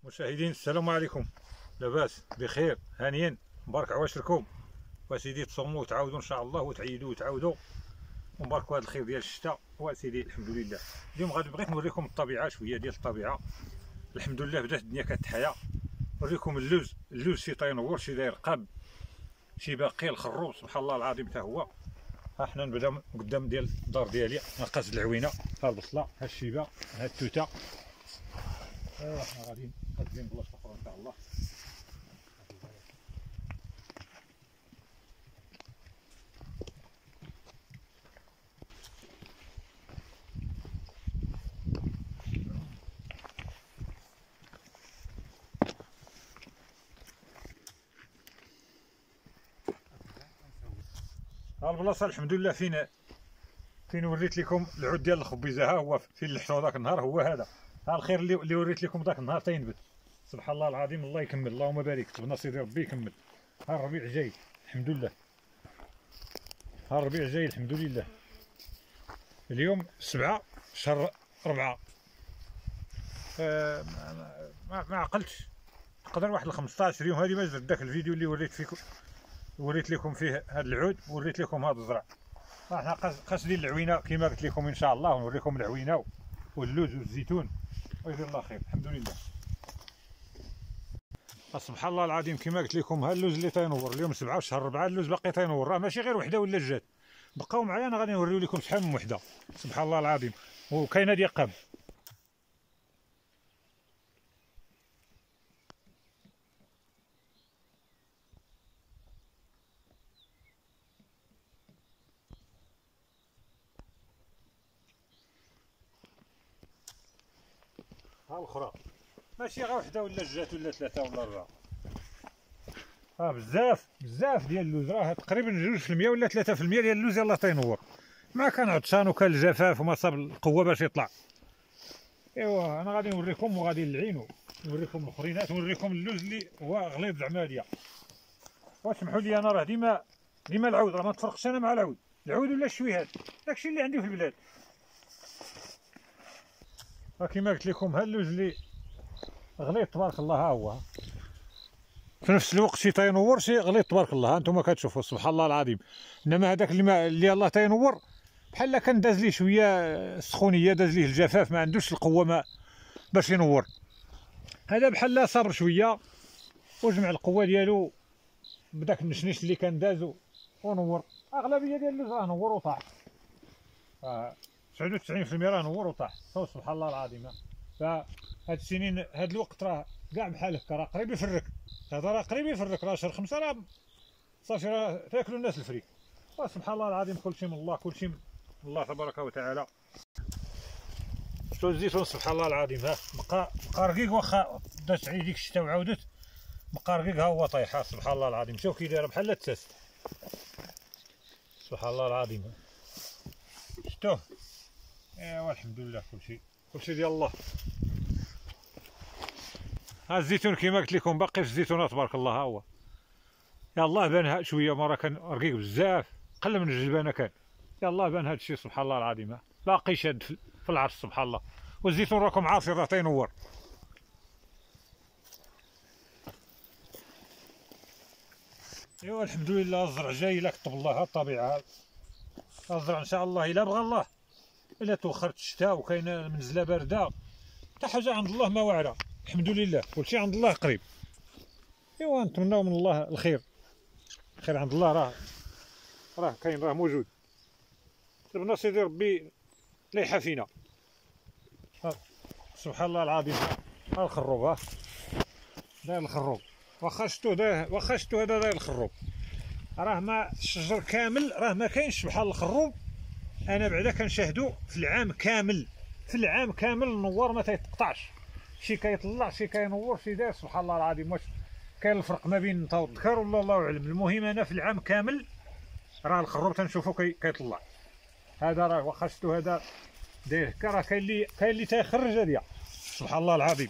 مشاهدين السلام عليكم، لاباس بخير هانيين مبارك عواشركم وسيدي تصوموا وتعاودوا ان شاء الله وتعيدوا وتعاودوا ومباركوا هذا الخير ديال الشتاء وسيدي. الحمد لله اليوم غادي بغيت نوريكم الطبيعه شويه ديال الطبيعه. الحمد لله بدات الدنيا كتحيا. نوريكم اللوز شي تينور شي داير قاب شي باقي الخروب سبحان الله العظيم حتى هو. ها حنا نبدا قدام ديال الدار ديالي نقص العوينه، ها البصله، ها الشيبه، ها التوته. حنا غادي نقدم بلاصه اخرى ان شاء الله. ها البلاصه الحمد لله فين وريت لكم العود ديال الخبيزه، ها هو فين لحتو ذاك النهار هو هذا. ها الخير اللي وريت لكم ذاك النهار تينبت سبحان الله العظيم. الله يكمل، اللهم بارك، تبنا سيدي ربي يكمل. ها الربيع جاي الحمد لله، ها الربيع جاي الحمد لله. اليوم 7 شهر 4. ما عقلتش تقدر واحد 15 يوم هذه ما درت داك الفيديو اللي وريت لكم فيه هذا العود وريت لكم هذا الزرع. احنا قاصدين العوينه كما قلت لكم ان شاء الله، ونوريكم العوينه واللوز والزيتون ويدير الله خير الحمد لله. سبحان الله العظيم كما قلت لكم ها اللوز اللي تينور اليوم 7 شهر 4. اللوز باقي تينور، راه ماشي غير وحده ولا جات، بقاو معايا انا غادي نوريو لكم شحال من وحده سبحان الله العظيم. وكاينه ديال قاب. ها الاخرى ماشي غير وحده ولا جات ولا 3 ولا 4. بزاف ديال اللوز، راه تقريبا 2% ولا 3% ديال اللوز يلاه تينور. ما كان عطشان وكان الجفاف وما صاب القوه باش يطلع. ايوا انا غادي نوريكم وغادي نلعينو نوريكم الاخرينات ونوريكم اللوز اللي هو غليظ زعما هاديه. واسمحوا لي انا راه ديما العود راه ما تفرقش انا مع العود ولا الشويهات، داكشي اللي عندي في البلاد. كما قلت لكم ها اللوز اللي غليظ تبارك الله، ها هو في نفس الوقت شي تينور شي غليظ تبارك الله. ها انتم كتشوفوا سبحان الله العظيم. انما هذاك اللي الله تينور بحال كان داز ليه شويه السخونيه، داز ليه الجفاف، ما عندوش القوه باش ينور. هذا بحال صبر شويه وجمع القوه ديالو بداك النشنيش اللي كان دازو ونور. اغلبيه ديال اللوز راه نور وطاح، 99% راه نور وطاح سبحان الله العظيم. فهاد السنين هاد الوقت راه كاع بحال هكا، راه قريب يفرك. هذا راه قريب يفرك، راه شهر 5 راه صافي راه تاكلوا الناس الفريك. سبحان الله العظيم كلشي من الله، كلشي من الله تبارك وتعالى. شفتوا الزيتون سبحان الله العظيم، ها بقى رقيق واخا دازت عليه ديك الشتا وعاودت بقى رقيق، ها هو طايح سبحان الله العظيم. شوف كي دايره بحال التاس سبحان الله العظيم. شفتوه؟ ايوا الحمد لله كلشي ديال الله. ها الزيتون كما قلت لكم باقي في الزيتونه تبارك الله، ها هو يلاه بان شويه مره كان رقيق بزاف قل من الجلبانه كان. يلاه بان هذا الشيء سبحان الله العظيم، باقي شاد في العرش سبحان الله. والزيتون راكم عارفين راه تينور. ايوا الحمد لله الزرع جاي لا كتب الله. ها الطبيعه، الزرع ان شاء الله الا بغى الله، الا توخرت الشتاء وكاينه المنزله بارده حتى حاجه عند الله ما واعره الحمد لله. كلشي عند الله قريب. ايوا نتمناو من الله الخير عند الله، راه كاين، راه موجود. طلبنا سيدي ربي لا يحافينا. سبحان الله العظيم. ها الخروب، ها داير الخروب، واخا شتو هذا داير الخروب، راه ما الشجر كامل راه ما كاينش بحال الخروب. انا بعدا كنشاهدو في العام كامل النوار ما تيتقطعش، شي كيطلع شي كينور شي داير سبحان الله العظيم. واش كاين الفرق ما بين نتا والذكر ولا الله اعلم؟ المهم انا في العام كامل راه الخروب تنشوفو كيطلع. هذا راه واخا شتو هذا داير هكا، راه كاين اللي تيخرج هاديه سبحان الله العظيم.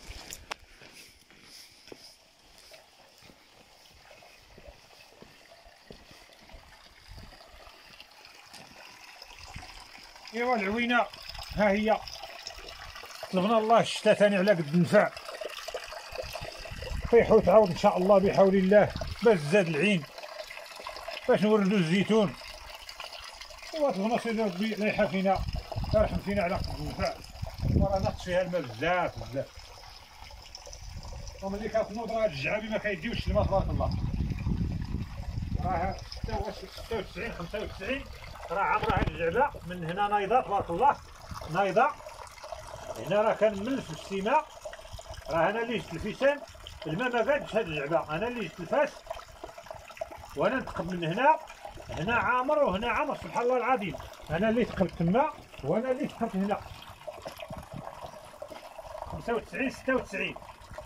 ايوا العوينه ها هي طلبنا الله الشتا ثاني على قد النفع. طيحوا تعاود ان شاء الله بحول الله باش تزاد العين، باش نوردوا الزيتون. وطلبنا سيدي ربي الله يحافينا ويرحم فينا على قد النفع، وراه ناقص فيها الماء بزاف بزاف. وملي كتنوض راه هاد الجعابي ما كيديوش الماء تبارك الله. راه 96 95 راه عمرها هاد الجعبه من هنا نايضه تبارك الله، نايضه هنا راه كنملس بالسيمه. راه انا اللي جبت الفيسان الماء ما قادش هاد الجعبه، انا اللي جبت الفاس وانا نتقب من هنا، هنا عامر وهنا عامر سبحان الله العظيم. انا اللي تقبت تما وانا اللي تقبت هنا. 95 96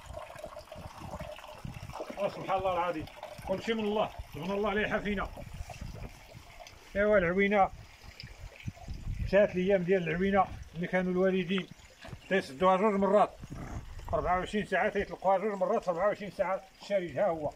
سبحان الله العظيم، كلشي من الله، سبحان الله لا يحافينا. ايوا العوينه مشات الايام ديال العوينه اللي كانوا الوالدين تيسدوها 2 مرات 24 ساعه، تيطلقوها 2 مرات 24 ساعه الشارج ها هو.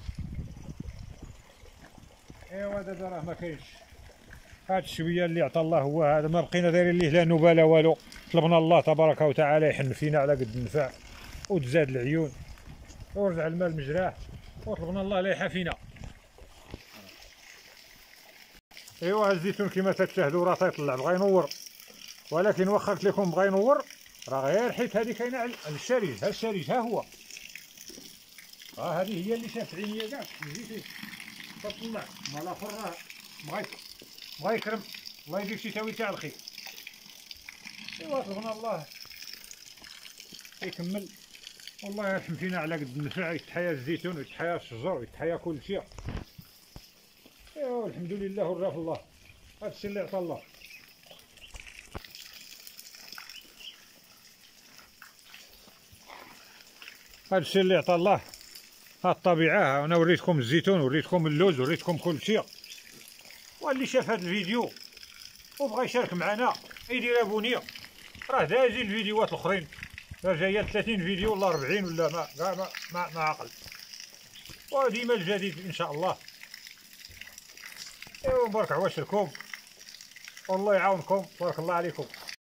ايوا دابا راه ما كاينش هاد الشويه اللي عطا الله هو هذا، ما بقينا دايرين ليه لا نوبه لا والو. طلبنا الله تبارك وتعالى يحن فينا على قد النفع وتزاد العيون ورجع المال مجراه، وطلبنا الله لا يحافينا. ايوا هاد الزيتون كما تشاهدوا راه تيطلع بغا ينور، ولكن واخا قلت لكم بغا ينور راه غير حيت هذه كاينه على الشريج. ها الشريج ها هو، هذه هي اللي شافت عينيا كاع الزيتون تطلع. ما الاخر راه بغا يكرم، الله يدير شي تاويل تاع الخير. ايوا طلبنا الله يكمل، والله يرحم فينا على قد النفع. يتحيا الزيتون ويتحيا الشجر ويتحيا كل شيء. ايوا الحمد لله والرا في الله، هذا الشيء اللي عطا الله. هذا الشيء اللي عطا الله، ها الطبيعه. انا وريتكم الزيتون وريتكم اللوز وريتكم كل شيء. واللي شاف هذا الفيديو وبغى يشارك معنا يدير ابونيه، راه دايزين الفيديوهات الاخرين، راه جايه 30 فيديو ولا 40 ولا ما عقل. وديما الجديد ان شاء الله. ايوا بارك عواشركم والله يعاونكم، بارك الله عليكم.